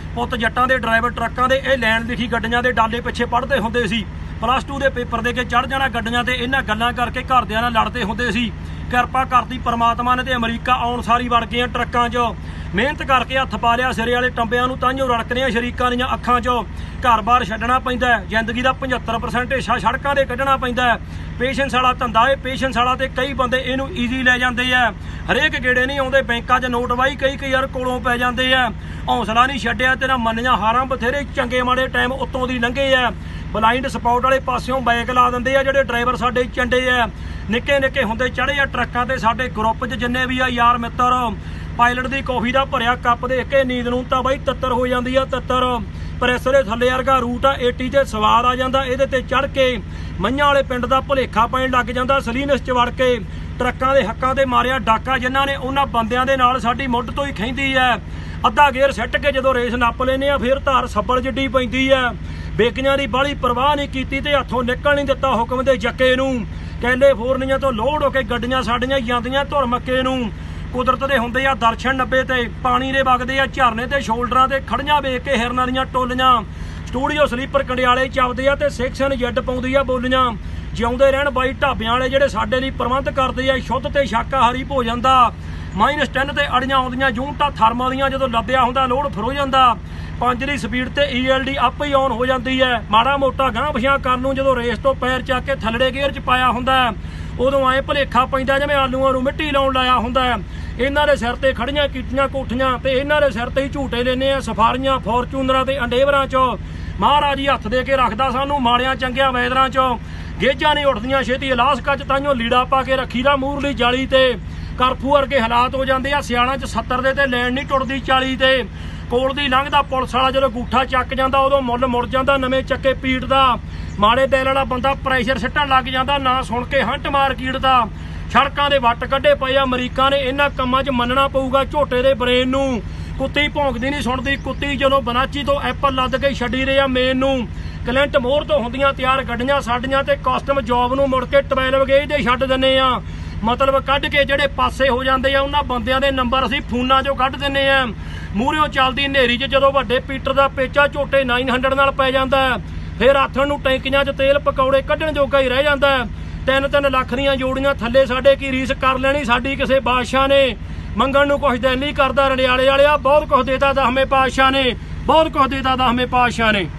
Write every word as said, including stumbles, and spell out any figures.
पुत जट्टां दे ड्राइवर ट्रक्कां दे इह लैन लिखी गड्डियां दे डाले पिछे पढ़दे हुंदे सी। प्लस टू के पेपर दे के चढ़ जाना गड्डियां ते इन्हां गल्लां करके घरदियां नाल लड़दे हुंदे सी। किरपा करती परमात्मा ने ते अमरीका आउण सारी वड़ गए ट्रक्कां च, मेहनत करके हत्थ पा लिया सिरे वाले टंबियां नूं, तांहियों रड़कदियां शरीकां दीयां अखां च। घर बार छड्डना पैंदा है, जिंदगी का पचहत्तर परसेंट हिस्सा सड़कों से कढ़ना पैंदा है। पेशेंस वाला धंधा है, पेशेंस वाला तो कई बंदे इनू ईजी लै जाते हैं। हरेक गेड़े नहीं आते, बैंकों च नोट वाही कई कई यार कोलों पै जाते हैं। हौसला नहीं छड्डिया तेरा मनिया हारां बथेरे चंगे माड़े टाइम उत्तों दी लंघे है। ब्लाइंड स्पॉट वाले पासों बैक ला देंगे आ ਜਿਹੜੇ ड्राइवर साडे चंडे है। निक्के निक्के हुंदे चढ़े आ ट्रक्कां ते साडे ग्रुप च जिन्ने भी आ यार मित्र, पायलट की कॉफी का भरिया कप देख के नींद नूं तां बई तत्तर हो जाती है तत्तर। प्रैस दे थल्ले वर्गा रूट आ, एटी ते सवार आ जांदा, इहदे ते चढ़ के मईयां वाले पिंड दा भुलेखा पैण लग जांदा। सलीनस च वड़ के ट्रक्कां दे हक्कां ते मारिया डाका, जिन्हां ने उन्हां बंदियां दे नाल साडी मुੱਢ तो ही खैंदी है। अद्धा गेर सैट के जदों रेस नप लैने आ, फिर धार सब्बल जिड्डी पैंदी है। बेकियां दी बाहली परवाह नहीं कीती ते हत्थों निकल नहीं दित्ता हुक्म दे जक्के नूं। कैलीफोर्निया तो लोड होके गड्डियां साडियां जांदियां धुर मक्के नूं। कुदरत दे हुंदे आ दर्शन नब्बे ते, पानी दे वगदे आ झरने ते शोल्डरां ते खड़ियां वेख के हिरनां दीयां टोलियां। स्टूडियो स्लीपर कंडियाले चवदे आ ते सिक्सन जैड पाउंदी आ बोलियां। जिउंदे रहण बाई ढाबियां वाले जिहड़े साडे लई प्रबंध करदे आ शुद्ध ते शाकाहारी भोजन दा। माइनस टेन ते अड़ियां आउंदियां यूनिटां थर्मल दीयां, जदों लद्दिया हुंदा लोड फिरो जांदा। पंज दी स्पीड ते ई एल डी आप ही ऑन हो जाती है। माड़ा मोटा गांह पिछां करन नूं जदों रेस तो पैर चक के थल्लड़े गेयर च पाया हुंदा, उदों ऐ भुलेखा पैंदा जिवें आलूआं नूं मिट्टी लाउण लाया हुंदा। इन्हां दे सिर ते खड़ियां कीतियां कोठियां ते इन्हां दे सिर ते ही झूटे लेने आ सफारियां फॉर्चूनरां ते अंडेवरां च। महाराज ही हत्थ दे के रखदा सानूं माड़ियां चंगियां वैदरां च। गेजां नहीं उठदियां छेती अलास्का च, ताइयों लीड़ा पा के रखी दा मूरली जाली ते। करफू वर्गे हालात हो जाते हैं। सियाणा च सत्तर दे ते लैन नहीं टुटदी चाली ते। कोल दी लंघदा पुलिस वाला जदों गूठा चक जांदा उदों मुੱਲ मुड़ जांदा नवें चक्के पीट दा। माड़े दिल वाला बंदा प्रैशर सिੱਟਣ लग जांदा, ना सुण के हंट मार कीड़दा। सड़कों के वट कढ़े पे अमरीका ने, इन्हां कम्मां च मनना पऊगा झोटे दे ब्रेन नूं। कुत्ती भौंकदी नहीं सुणदी, कुत्ती जदों बनाची तो एप्पल लद के छड्डी रही आ मेन नूं। क्लिंट मोहर तो हुंदियां तैयार गड्डियां साडियां ते कस्टम जॉब नूं मुड़ के ट्वेल्व गेज दे छड्ड दिंदे आ। मतलब कढ़ के ਜਿਹੜੇ पासे हो जाते हैं उन्हां बंदियां दे नंबर असीं फोनां चों कढ़ दिंदे आ। मूहरियों चलदी हनेरी च जदों वड्डे पीटर दा पेचा झोटे नाइन हंड्रड नाल पै जांदा, फिर आथण नूं टैंकियां च तेल पकौड़े कढ़ण जोगा ही रह जांदा। तीन तीन लख दीयां जोड़ियां थल्ले साडे की रीस कर लैणी साडी किसे बादशाह ने। मंगण नूं कुछ दिल नहीं करदा, रंडियाले वालिआ बहुत कुछ देता दसवें पातशाह ने, बहुत कुछ देता दसवें पातशाह ने।